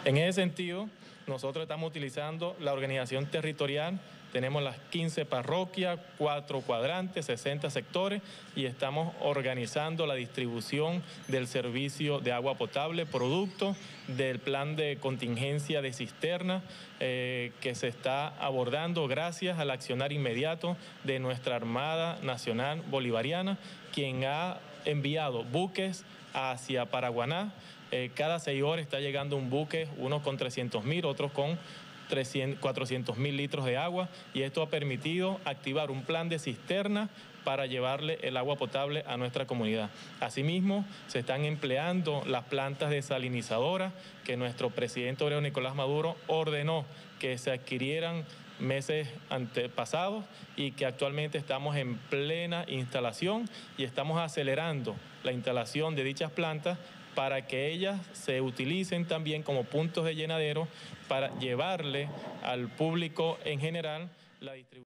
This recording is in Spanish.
En ese sentido, nosotros estamos utilizando la organización territorial, tenemos las 15 parroquias, 4 cuadrantes, 60 sectores y estamos organizando la distribución del servicio de agua potable, producto del plan de contingencia de cisterna que se está abordando gracias al accionar inmediato de nuestra Armada Nacional Bolivariana, quien ha enviado buques hacia Paraguaná. Cada 6 horas está llegando un buque, unos con 300.000, otros con 400.000 litros de agua, y esto ha permitido activar un plan de cisterna para llevarle el agua potable a nuestra comunidad. Asimismo, se están empleando las plantas desalinizadoras que nuestro presidente Obrero Nicolás Maduro ordenó que se adquirieran meses antepasados y que actualmente estamos en plena instalación y estamos acelerando la instalación de dichas plantas para que ellas se utilicen también como puntos de llenadero para llevarle al público en general la distribución.